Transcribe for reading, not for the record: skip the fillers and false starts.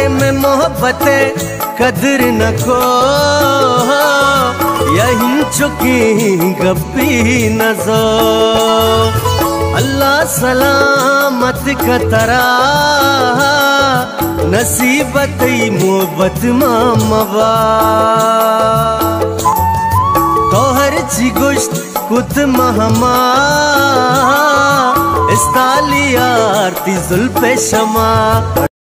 लाडे में मोहब्बत कदर न को यही चुकी गप्पी नजो अल्लाह सलामत कतरा नसीबत मोहब्बत मामवा तोहर ची गुश्त कुत महमा इस्ताली आरती जुल्फे शमा।